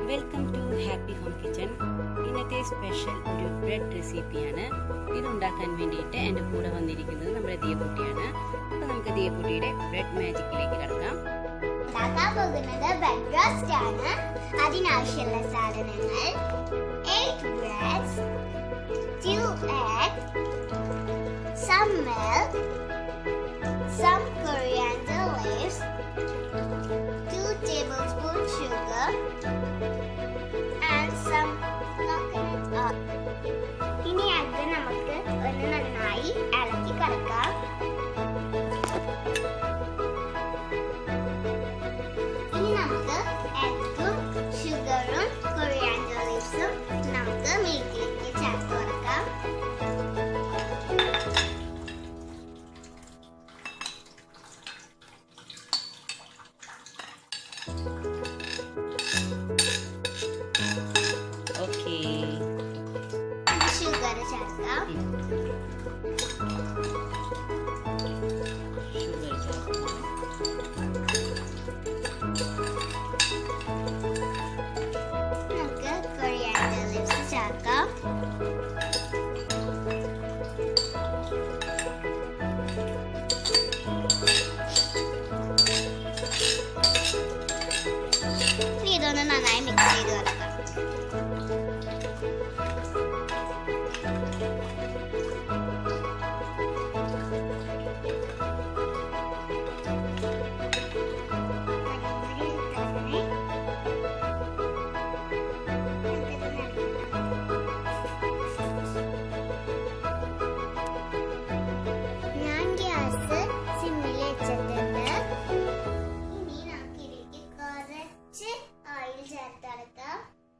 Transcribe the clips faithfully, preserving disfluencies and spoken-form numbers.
Welcome to happy home kitchen. ഇന്നത്തെ special ഒരു bread റെസിപ്പിയാണ്. ഇത് ഉണ്ടാക്കാൻ വേണ്ടിയിട്ട് എൻ്റെ കൂടെ വന്നിരിക്കുന്നത് നമ്മുടെ ദിയക്കുട്ടിയാണ്. അപ്പോൾ നമുക്ക് ദിയക്കുട്ടിയുടെ ബ്രെഡ് മാജിക്കിലേക്ക് കടക്കാം. ഉണ്ടാക്കാൻ പോകുന്നത് ബ്രെഡ് റോസ്റ്റ് ആണ്. അതിനാവശ്യമുള്ള സാധനങ്ങൾ eight breads, two eggs, some milk, some coriander leaves, two tablespoons sugar and some coconut oil. ഇനി അത് നമുക്ക് ഒന്ന് നന്നായി ഇളക്കി കലക്കാം. ഇനി നമുക്ക് എഗ്ഗും ഷുഗറും കൊറിയാൻഡർ ലീവ്സും നമുക്ക് മിൽക്കിലേക്ക് ചേർത്ത് കൊടുക്കാം. ഓക്കേ, ഷുഗർ ചേർക്കാം. ഷുഗർ ചേർക്കാം. നമുക്ക് കൊറിയാൻഡർ ലീവ്സ് ചേർക്കാം. ഇനി ഇതൊന്ന് നന്നായി മിക്സ് ചെയ്ത് കൊടുക്കാം. ഞാൻ ഗ്യാസ് സിമ്മിൽ വെച്ചിട്ടുണ്ട്. ഇനി നമുക്ക് ഇതിലേക്ക് കുറച്ച് ഓയിൽ ചേർത്തെടുക്കാം.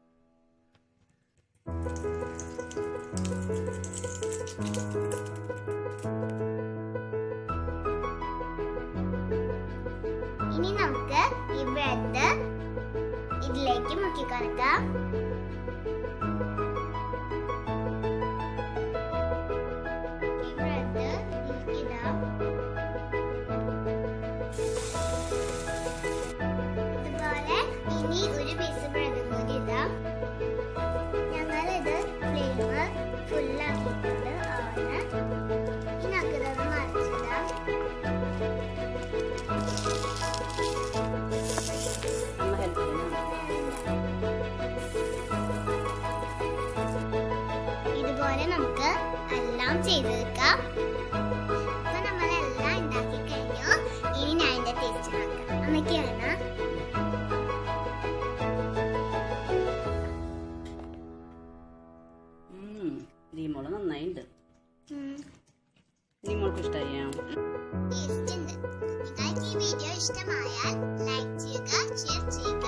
ഇനി നമുക്ക് ഈ ബ്രെഡ് ഇതിലേക്ക് മുക്കി കൊടുക്കാം. ഈ ബ്രെഡ് ഇതിലേക്കിടാം. ഇതുപോലെ ഇനി ഒരു പീസ് ബ്രെഡും കൂടി ഇടാം. ഞങ്ങളിത് ഫ്ലെയിം ഫുള്ളാക്കിയിട്ടുണ്ട് ആണ്. ഇനി നമുക്കിതൊന്ന് മറിച്ചിടാം. അമ്മ ഹെൽപ്പ് ചെയ്യണം. ഇതുപോലെ നമുക്ക് എല്ലാം ചെയ്തെടുക്കാം. അപ്പൊ നമ്മളെല്ലാം ഉണ്ടാക്കി കഴിഞ്ഞു. ഇനി ഞാൻ ഇതിന്റെ ടേസ്റ്റ് നോക്കാം. അമ്മയ്ക്കാണ് ദിയമോള് നന്നായിട്ടുണ്ട്. ദിയമോൾക്ക് ഇഷ്ടമായോ? ടേസ്റ്റ് ഉണ്ട്. നിങ്ങൾക്ക് ഈ വീഡിയോ ഇഷ്ടമായാൽ ലൈക്ക് ചെയ്യുക, ഷെയർ ചെയ്യുക.